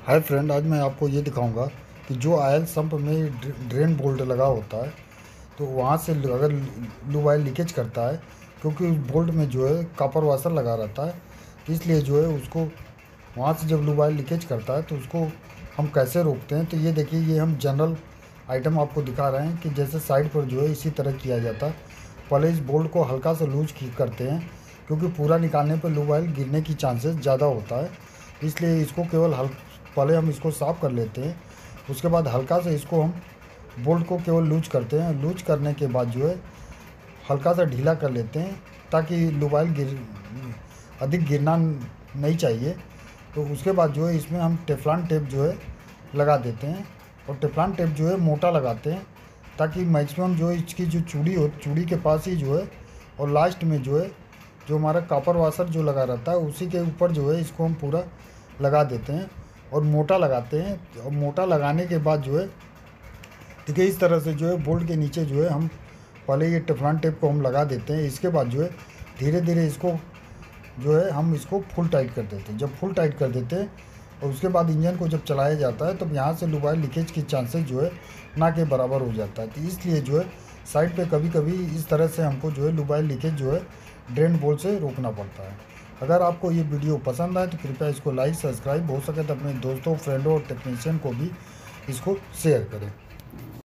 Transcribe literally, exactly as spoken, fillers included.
Hi friend, आज मैं आपको ये दिखाऊंगा कि जो आयल सम्प में ड्रेन बोल्ट लगा होता है तो वहाँ से अगर लूब आयल लीकेज करता है, क्योंकि उस बोल्ट में जो है कॉपर वाशर लगा रहता है, तो इसलिए जो है उसको वहाँ से जब लूब आयल लीकेज करता है तो उसको हम कैसे रोकते हैं। तो ये देखिए, ये हम जनरल आइटम आपको दिखा रहे हैं कि जैसे साइड पर जो है इसी तरह किया जाता है। पहले इस बोल्ट को हल्का सा लूज करते हैं, क्योंकि पूरा निकालने पर लूब आयल गिरने की चांसेस ज़्यादा होता है, इसलिए इसको केवल हल पहले हम इसको साफ़ कर लेते हैं। उसके बाद हल्का सा इसको हम बोल्ट को केवल लूज करते हैं। लूज करने के बाद जो है हल्का सा ढीला कर लेते हैं, ताकि लूब आयल गिर अधिक गिरना नहीं चाहिए। तो उसके बाद जो है इसमें हम टेफ्लॉन टेप जो है लगा देते हैं, और टेफ्लॉन टेप जो है मोटा लगाते हैं, ताकि मैक्सिमम जो है इसकी जो चूड़ी हो चूड़ी के पास ही जो है, और लास्ट में जो है जो हमारा कॉपर वाशर जो लगा रहता है उसी के ऊपर जो है इसको हम पूरा लगा देते हैं और मोटा लगाते हैं। और मोटा लगाने के बाद जो है देखिए इस तरह से जो है बोल्ट के नीचे जो है हम पहले ये टेफ्लॉन टेप को हम लगा देते हैं। इसके बाद जो है धीरे धीरे इसको जो है हम इसको फुल टाइट कर देते हैं। जब फुल टाइट कर देते हैं और उसके बाद इंजन को जब चलाया जाता है, तब यहाँ से लूब आयल लीकेज की चांसेस जो है ना के बराबर हो जाता है। तो इसलिए जो है साइड पे कभी कभी इस तरह से हमको जो है लूब आयल लीकेज जो है ड्रेन बोल्ट से रोकना पड़ता है। अगर आपको ये वीडियो पसंद आए तो कृपया इसको लाइक, सब्सक्राइब, हो सके तो अपने दोस्तों, फ्रेंडों और टेक्नीशियन को भी इसको शेयर करें।